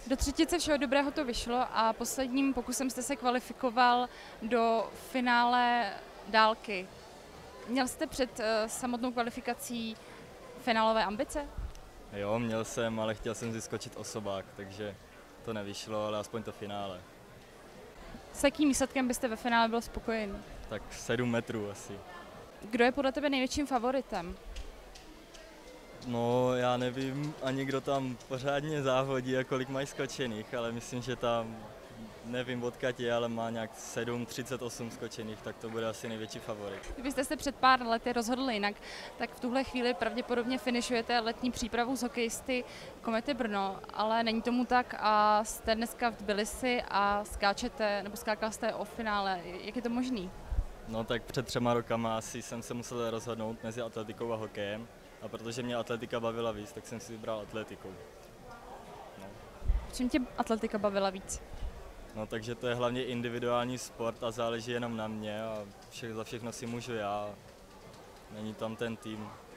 Do třetice všeho dobrého to vyšlo a posledním pokusem jste se kvalifikoval do finále dálky. Měl jste před samotnou kvalifikací finálové ambice? Jo, měl jsem, ale chtěl jsem vyskočit osobák, takže to nevyšlo, ale aspoň to finále. S jakým výsledkem byste ve finále byl spokojený? Tak 7 metrů asi. Kdo je podle tebe největším favoritem? No, já nevím ani kdo tam pořádně závodí a kolik mají skočených, ale myslím, že tam, nevím odkud je, ale má nějak 7,38 skočených, tak to bude asi největší favorit. Kdybyste se před pár lety rozhodli jinak, tak v tuhle chvíli pravděpodobně finišujete letní přípravu z hokejisty Komety Brno, ale není tomu tak a jste dneska v Tbilisi a skáčete, nebo skákal jste o finále. Jak je to možný? No tak před 3 rokama asi jsem se musel rozhodnout mezi atletikou a hokejem a protože mě atletika bavila víc, tak jsem si vybral atletiku. No. Čím tě atletika bavila víc? No takže to je hlavně individuální sport a záleží jenom na mě a za všechno si můžu já, není tam ten tým.